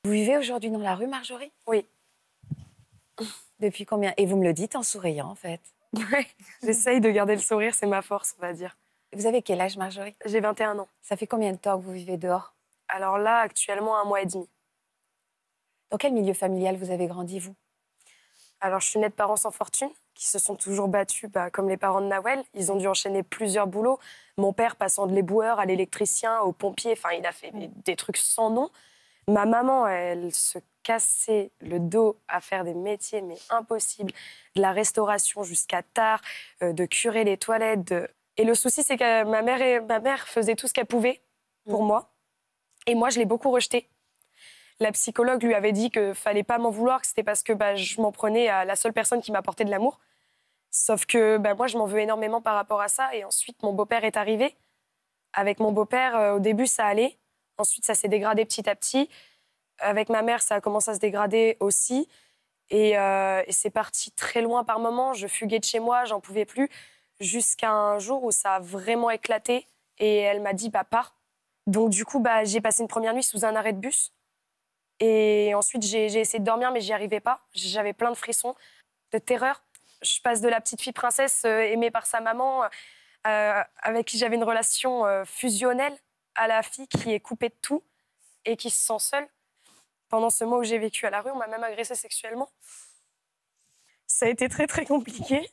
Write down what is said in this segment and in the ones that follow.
Vous vivez aujourd'hui dans la rue, Marjorie? Oui. Depuis combien? Et vous me le dites en souriant, en fait. Ouais, j'essaye de garder le sourire, c'est ma force, on va dire. Vous avez quel âge, Marjorie? J'ai 21 ans. Ça fait combien de temps que vous vivez dehors? Alors là, actuellement, 1 mois et demi. Dans quel milieu familial vous avez grandi, vous? Alors, je suis née de parents sans fortune, qui se sont toujours battus, comme les parents de Nawel. Ils ont dû enchaîner plusieurs boulots. Mon père passant de l'éboueur à l'électricien, au pompier, enfin, il a fait des trucs sans nom. Ma maman, elle se cassait le dos à faire des métiers, mais impossibles. De la restauration jusqu'à tard, de curer les toilettes. Et le souci, c'est que ma mère faisait tout ce qu'elle pouvait pour moi. Et moi, je l'ai beaucoup rejetée. La psychologue lui avait dit qu'il fallait pas m'en vouloir, que c'était parce que je m'en prenais à la seule personne qui m'apportait de l'amour. Sauf que moi, je m'en veux énormément par rapport à ça. Et ensuite, mon beau-père est arrivé. Avec mon beau-père, au début, ça allait. Ensuite, ça s'est dégradé petit à petit. Avec ma mère, ça a commencé à se dégrader aussi. Et c'est parti très loin par moments. Je fuguais de chez moi, j'en pouvais plus. Jusqu'à un jour où ça a vraiment éclaté. Et elle m'a dit, pars. Donc, du coup, j'ai passé une première nuit sous un arrêt de bus. Et ensuite, j'ai essayé de dormir, mais j'y arrivais pas. J'avais plein de frissons, de terreur. Je passe de la petite fille princesse aimée par sa maman, avec qui j'avais une relation fusionnelle, à la fille qui est coupée de tout et qui se sent seule. Pendant ce mois où j'ai vécu à la rue, on m'a même agressée sexuellement. Ça a été très, très compliqué.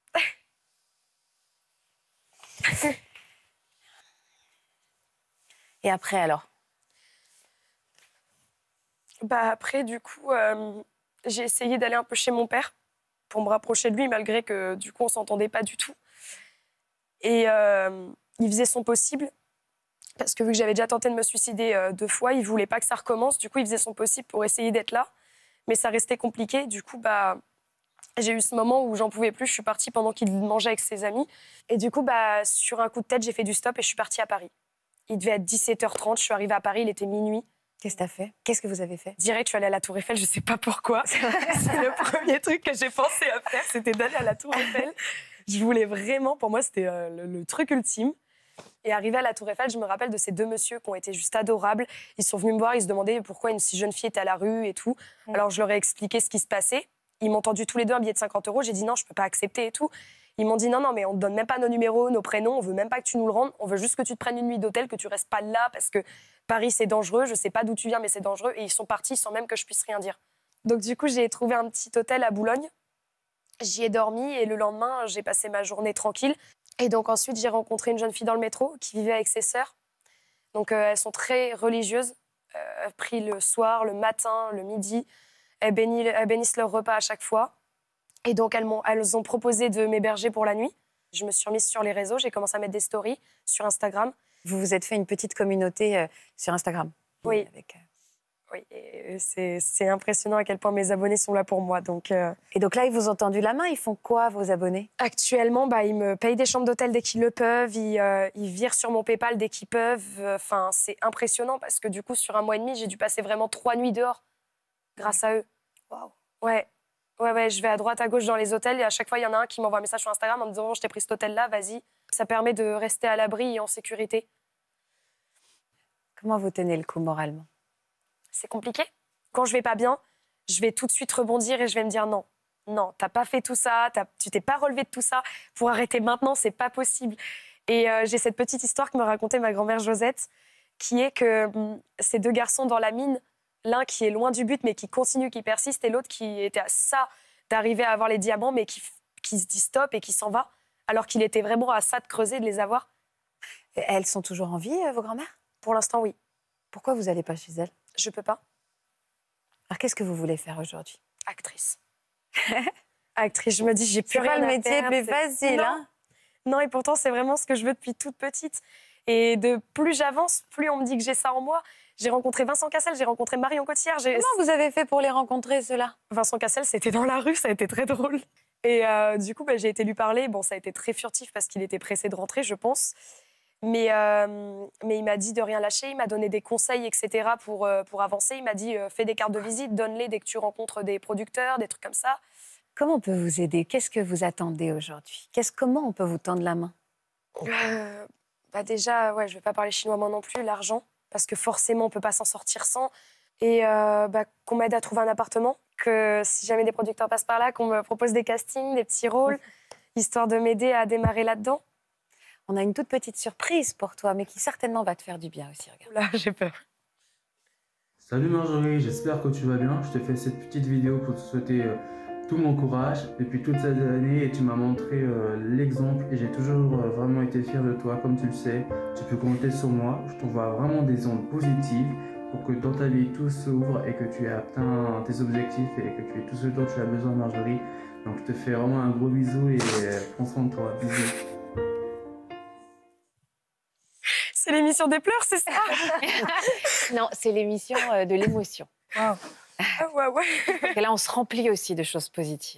Et après, alors? Après, du coup, j'ai essayé d'aller un peu chez mon père pour me rapprocher de lui, malgré que, du coup, on s'entendait pas du tout. Et il faisait son possible, parce que vu que j'avais déjà tenté de me suicider 2 fois, il voulait pas que ça recommence. Du coup, il faisait son possible pour essayer d'être là. Mais ça restait compliqué. Du coup, j'ai eu ce moment où j'en pouvais plus. Je suis partie pendant qu'il mangeait avec ses amis. Et du coup, sur un coup de tête, j'ai fait du stop et je suis partie à Paris. Il devait être 17h30. Je suis arrivée à Paris, il était minuit. Qu'est-ce que t'as fait? Qu'est-ce que vous avez fait? Direct, je suis allée à la Tour Eiffel, je sais pas pourquoi. C'est le premier truc que j'ai pensé à faire, c'était d'aller à la Tour Eiffel. Je voulais vraiment, pour moi, c'était le truc ultime. Et arrivée à la Tour Eiffel, je me rappelle de ces 2 messieurs qui ont été juste adorables. Ils sont venus me voir, ils se demandaient pourquoi une si jeune fille était à la rue et tout. Alors, je leur ai expliqué ce qui se passait. Ils m'ont tendu tous les deux un billet de 50 €. J'ai dit non, je peux pas accepter et tout. Ils m'ont dit non, mais on te donne même pas nos numéros, nos prénoms, on veut même pas que tu nous le rendes. On veut juste que tu te prennes une nuit d'hôtel, que tu restes pas là parce que Paris, c'est dangereux. Je sais pas d'où tu viens, mais c'est dangereux. Et ils sont partis sans même que je puisse rien dire. Donc, du coup, j'ai trouvé un petit hôtel à Boulogne. J'y ai dormi et le lendemain, j'ai passé ma journée tranquille. Et donc, ensuite, j'ai rencontré une jeune fille dans le métro qui vivait avec ses sœurs. Donc, elles sont très religieuses. Elles prient le soir, le matin, le midi. Elles bénissent leur repas à chaque fois. Et donc, elles ont proposé de m'héberger pour la nuit. Je me suis remise sur les réseaux. J'ai commencé à mettre des stories sur Instagram. Vous vous êtes fait une petite communauté sur Instagram? Oui. Oui, et c'est impressionnant à quel point mes abonnés sont là pour moi. Et donc là, ils vous ont tendu la main. Ils font quoi, vos abonnés? Actuellement, ils me payent des chambres d'hôtel dès qu'ils le peuvent. Ils virent sur mon PayPal dès qu'ils peuvent. C'est impressionnant parce que du coup, sur 1 mois et demi, j'ai dû passer vraiment 3 nuits dehors grâce à eux. Waouh. Ouais, je vais à droite, à gauche dans les hôtels et à chaque fois, il y en a un qui m'envoie un message sur Instagram en me disant « Je t'ai pris cet hôtel-là, vas-y ». Ça permet de rester à l'abri et en sécurité. Comment vous tenez le coup moralement? C'est compliqué. Quand je vais pas bien, je vais tout de suite rebondir et je vais me dire non, t'as pas fait tout ça, tu t'es pas relevé de tout ça. Pour arrêter maintenant, c'est pas possible. Et j'ai cette petite histoire que me racontait ma grand-mère Josette, qui est que ces 2 garçons dans la mine, l'un qui est loin du but mais qui continue, qui persiste, et l'autre qui était à ça d'arriver à avoir les diamants mais qui se dit stop et qui s'en va, alors qu'il était vraiment à ça de creuser, de les avoir. Et elles sont toujours en vie, vos grand-mères? Pour l'instant, oui. Pourquoi vous n'allez pas chez elles? Je peux pas. Alors, qu'est-ce que vous voulez faire aujourd'hui? Actrice. Actrice, je me dis, j'ai plus rien à faire. faire. C'est pas le métier plus facile, hein? Non, et pourtant, c'est vraiment ce que je veux depuis toute petite. Et de plus j'avance, plus on me dit que j'ai ça en moi. J'ai rencontré Vincent Cassel, j'ai rencontré Marion Cotillard. Comment vous avez fait pour les rencontrer, ceux-là? Vincent Cassel, c'était dans la rue, ça a été très drôle. Et du coup, j'ai été lui parler. Bon, ça a été très furtif parce qu'il était pressé de rentrer, je pense. Mais il m'a dit de rien lâcher, il m'a donné des conseils, etc. pour avancer. Il m'a dit fais des cartes de visite, donne-les dès que tu rencontres des producteurs, des trucs comme ça. Comment on peut vous aider? Qu'est-ce que vous attendez aujourd'hui? Comment on peut vous tendre la main? Déjà, je vais pas parler chinois moi non plus, l'argent, parce que forcément on peut pas s'en sortir sans. et qu'on m'aide à trouver un appartement, que si jamais des producteurs passent par là, qu'on me propose des castings, des petits rôles, histoire de m'aider à démarrer là-dedans. On a une toute petite surprise pour toi, mais qui certainement va te faire du bien aussi. Regarde. Là, j'ai peur. Salut Marjorie, j'espère que tu vas bien. Je te fais cette petite vidéo pour te souhaiter tout mon courage depuis toutes ces années et tu m'as montré l'exemple et j'ai toujours vraiment été fier de toi. Comme tu le sais, tu peux compter sur moi. Je t'envoie vraiment des ondes positives pour que dans ta vie tout s'ouvre et que tu aies atteint tes objectifs et que tu aies tout ce dont tu as besoin Marjorie. Donc je te fais vraiment un gros bisou et prends soin de toi. Bisous. C'est l'émission des pleurs, c'est ça? Non, c'est l'émission de l'émotion. Wow. Ah ouais, ouais. Et là, on se remplit aussi de choses positives.